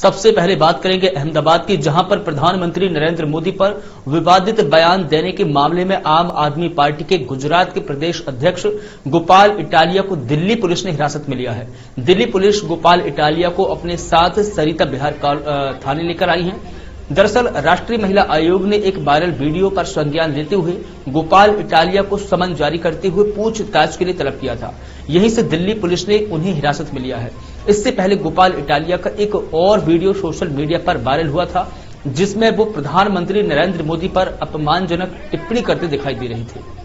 सबसे पहले बात करेंगे अहमदाबाद की, जहां पर प्रधानमंत्री नरेंद्र मोदी पर विवादित बयान देने के मामले में आम आदमी पार्टी के गुजरात के प्रदेश अध्यक्ष गोपाल इटालिया को दिल्ली पुलिस ने हिरासत में लिया है। दिल्ली पुलिस गोपाल इटालिया को अपने साथ सरिता बिहार थाने लेकर आई है। दरअसल राष्ट्रीय महिला आयोग ने एक वायरल वीडियो पर संज्ञान लेते हुए गोपाल इटालिया को समन जारी करते हुए पूछताछ के लिए तलब किया था। यहीं से दिल्ली पुलिस ने उन्हें हिरासत में लिया है। इससे पहले गोपाल इटालिया का एक और वीडियो सोशल मीडिया पर वायरल हुआ था, जिसमें वो प्रधानमंत्री नरेंद्र मोदी पर अपमानजनक टिप्पणी करते दिखाई दे रही थी।